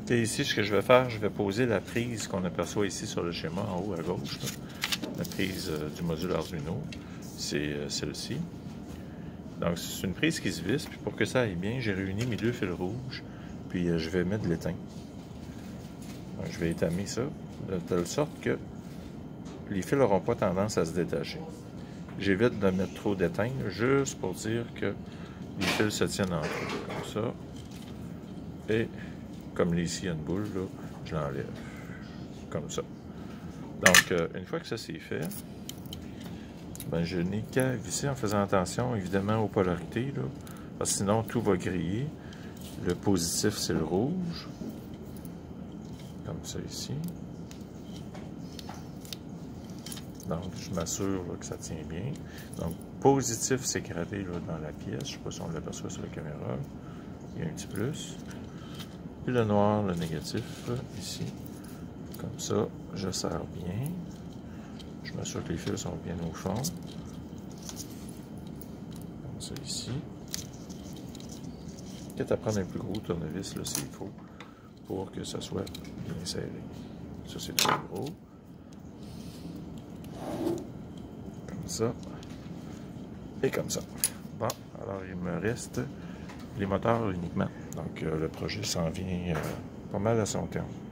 Et ici, ce que je vais faire, je vais poser la prise qu'on aperçoit ici sur le schéma, en haut à gauche. Là. La prise du module Arduino, c'est celle-ci. Donc, c'est une prise qui se visse, puis pour que ça aille bien, j'ai réuni mes deux fils rouges, puis je vais mettre de l'étain. Je vais étamer ça, de telle sorte que les fils n'auront pas tendance à se détacher. J'évite de mettre trop d'étain, juste pour dire que les fils se tiennent entre eux, comme ça. Et, comme ici, il y a une boule, là, je l'enlève, comme ça. Donc, une fois que ça c'est fait, ben, je n'ai qu'à visser en faisant attention, évidemment, aux polarités, là, parce que sinon, tout va griller. Le positif, c'est le rouge, comme ça ici. Donc, je m'assure que ça tient bien. Donc, positif, c'est gravé là, dans la pièce. Je ne sais pas si on l'aperçoit sur la caméra. Il y a un petit plus. Puis le noir, le négatif, ici. Comme ça, je serre bien. Je m'assure que les fils sont bien au fond. Comme ça ici. Peut-être à prendre un plus gros tournevis, là, s'il faut, pour que ça soit bien serré. Ça, c'est trop gros. Comme ça. Et comme ça. Bon, alors il me reste les moteurs uniquement. Donc, le projet s'en vient pas mal à son terme.